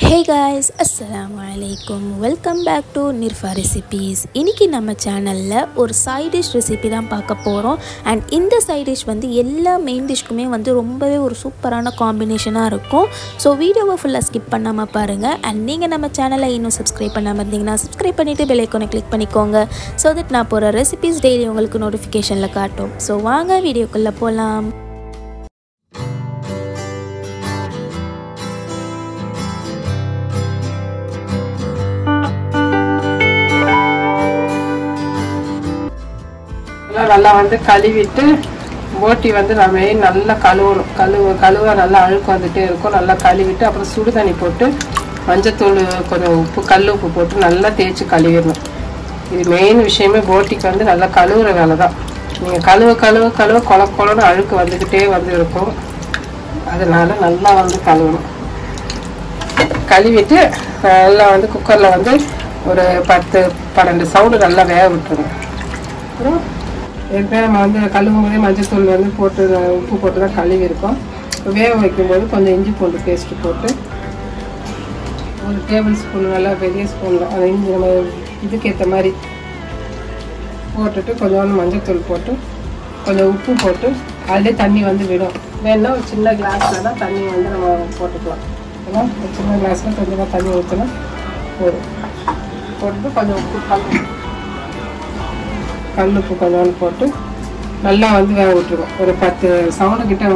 Hey guys, Assalamu alaikum. Welcome back to Nirfa Recipes. இன்னைக்கு நம்ம சேனல்ல ஒரு side dish recipe தான் பார்க்க போறோம். and இந்த side dish வந்து எல்லா main dishக்குமே வந்து ரொம்பவே ஒரு சூப்பரான காம்பினேஷனா இருக்கும். so வீடியோவை ஃபுல்லா ஸ்கிப் பண்ணாம பாருங்க. and நீங்க நம்ம சேனலை இன்னும் subscribe பண்ணாம இருந்தீங்கன்னா subscribe பண்ணிட்டு bell icon-ஐ click பண்ணிக்கோங்க. so that நான் போற recipes daily உங்களுக்கு notificationல காட்டும். so வாங்க வீடியோக்குள்ள போலாம். நல்லா வந்து கழுவிட்டு போட்டி வந்து நம்ம நல்லா கழுவணும். கழுவ நல்லா அழுக்கு வந்துட்டே இருக்கும். நல்லா கழுவிட்டு அப்புறம் சுடு தண்ணி போட்டு மஞ்சத்தூள் கொஞ்சம் உப்பு கல் உப்பு போட்டு நல்லா தேய்ச்சி கழுவிடணும். இது மெயின் விஷயமே போட்டிக்கு வந்து நல்லா கழுவுற வேலை தான். நீங்கள் கழுவ கொலன்னு அழுக்கு வந்துக்கிட்டே வந்து இருக்கும். அதனால நல்லா வந்து கழுவணும். கழுவிட்டு நல்லா வந்து குக்கரில் வந்து ஒரு 10-12 சவுண்டு நல்லா வேக விட்டுருங்க. அப்புறம் ஏற்கனவே நம்ம வந்து கழுவும் போதே மஞ்சத்தூள் வந்து போட்டு உப்பு போட்டு தான் கழுவி இருக்கோம். வேக வைக்கும்போது கொஞ்சம் இஞ்சி பூண்டு பேஸ்ட்டு போட்டு ஒரு டேபிள் ஸ்பூன் நல்லா பெரிய ஸ்பூனில் அந்த இஞ்சி நம்ம இதுக்கேற்ற மாதிரி போட்டுட்டு கொஞ்சோண்டு மஞ்சத்தூள் போட்டு கொஞ்சம் உப்பு போட்டு அதிலே தண்ணி வந்து விடும். வேணுன்னா ஒரு சின்ன கிளாஸில் தான் தண்ணி வந்து நம்ம போட்டுக்கலாம். ஏன்னா ஒரு சின்ன கிளாஸில் கொஞ்சமாக தண்ணி ஊற்றினா போதும். போட்டுட்டு கொஞ்சம் உப்பு கல் உப்பு கொஞ்சோண்டு போட்டு நல்லா வந்து வேக விட்டுருவோம். ஒரு 10 சவுண்டு கிட்ட.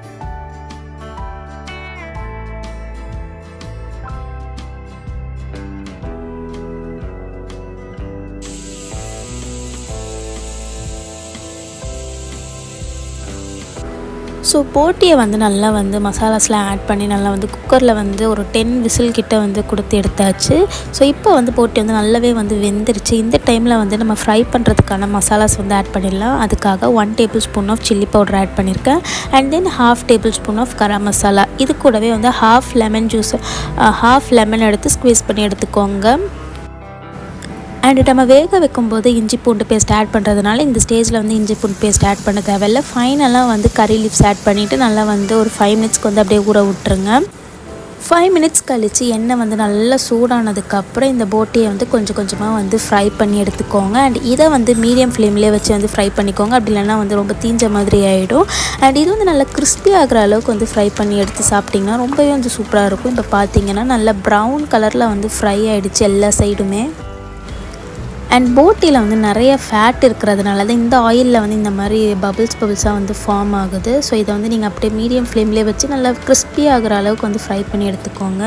ஸோ போட்டியை வந்து நல்லா வந்து மசாலாஸ்லாம் ஆட் பண்ணி நல்லா வந்து குக்கரில் வந்து ஒரு 10 விசில் கிட்ட வந்து கொடுத்து எடுத்தாச்சு. ஸோ இப்போ வந்து போட்டி வந்து நல்லாவே வந்து வெந்துருச்சு. இந்த டைமில் வந்து நம்ம ஃப்ரை பண்ணுறதுக்கான மசாலாஸ் வந்து ஆட் பண்ணிடலாம். அதுக்காக 1 tablespoon of chilli powder add பண்ணியிருக்கேன். And then 1/2 tablespoon of garam masala. இது கூடவே வந்து 1/2 லெமன் ஜூஸ் 1/2 லெமன் எடுத்து ஸ்க்வீஸ் பண்ணி எடுத்துக்கோங்க. அண்ட் நம்ம வேக வைக்கும்போது இஞ்சி பூண்டு பேஸ்ட் ஆட் பண்ணுறதுனால இந்த ஸ்டேஜில் வந்து இஞ்சி பூண்டு பேஸ்ட் ஆட் பண்ண தேவையில்லை. ஃபைனலாக வந்து கறி லீவ்ஸ் ஆட் பண்ணிவிட்டு நல்லா வந்து ஒரு 5 மினிட்ஸ்க்கு வந்து அப்படியே ஊற விட்டுருங்க. 5 மினிட்ஸ் கழித்து எண்ணெய் வந்து நல்லா சூடானதுக்கப்புறம் இந்த போட்டியை வந்து கொஞ்சம் கொஞ்சமாக வந்து ஃப்ரை பண்ணி எடுத்துக்கோங்க. அண்ட் இதை வந்து மீடியம் ஃப்ளேம்லேயே வச்சு வந்து ஃப்ரை பண்ணிக்கோங்க. அப்படி இல்லைன்னா வந்து ரொம்ப தீஞ்ச மாதிரி ஆகிடும். அண்ட் இது வந்து நல்லா கிறிஸ்பி ஆகிற அளவுக்கு வந்து ஃப்ரை பண்ணி எடுத்து சாப்பிட்டிங்கன்னா ரொம்பவே வந்து சூப்பராக இருக்கும். இப்போ பார்த்தீங்கன்னா நல்லா ப்ரௌன் கலரில் வந்து ஃப்ரை ஆகிடுச்சு எல்லா சைடுமே. அண்ட் போட்டியில் வந்து நிறைய ஃபேட் இருக்கிறதுனால தான் இந்த ஆயிலில் வந்து இந்த மாதிரி பபிள்ஸாக வந்து ஃபார்ம் ஆகுது. ஸோ இதை வந்து நீங்கள் அப்படியே மீடியம் ஃப்ளேம்லேயே வச்சு நல்லா கிறிஸ்பி ஆகிற அளவுக்கு வந்து ஃப்ரை பண்ணி எடுத்துக்கோங்க.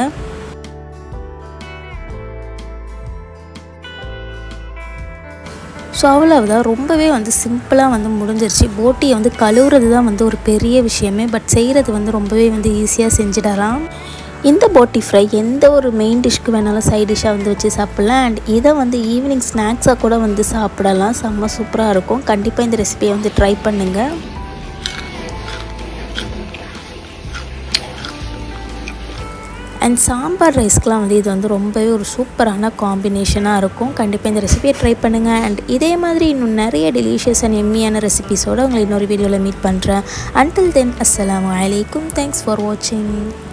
ஸோ அவ்வளவுதான், ரொம்பவே வந்து சிம்பிளாக வந்து முடிஞ்சிருச்சு. போட்டியை வந்து கழுவுறது தான் வந்து ஒரு பெரிய விஷயமே. பட் செய்கிறது வந்து ரொம்பவே வந்து ஈஸியாக செஞ்சிடலாம். இந்த போட்டி ஃப்ரை எந்த ஒரு மெயின் டிஷ்க்கு வேணாலும் சைட் டிஷ்ஷாக வந்து வச்சு சாப்பிட்லாம். அண்ட் இதை வந்து ஈவினிங் ஸ்நாக்ஸாக கூட வந்து சாப்பிடலாம். செம்ம சூப்பராக இருக்கும். கண்டிப்பாக இந்த ரெசிபியை வந்து ட்ரை பண்ணுங்கள். அண்ட் சாம்பார் ரைஸ்க்கெலாம் வந்து இது வந்து ரொம்பவே ஒரு சூப்பரான காம்பினேஷனாக இருக்கும். கண்டிப்பாக இந்த ரெசிபியை ட்ரை பண்ணுங்கள். அண்ட் இதே மாதிரி இன்னும் நிறைய டெலிஷியஸ் அண்ட் எம்மியான ரெசிபிஸோடு உங்களை இன்னொரு வீடியோவில் மீட் பண்ணுறேன். until then, Assalamu alaikum. Thanks for watching.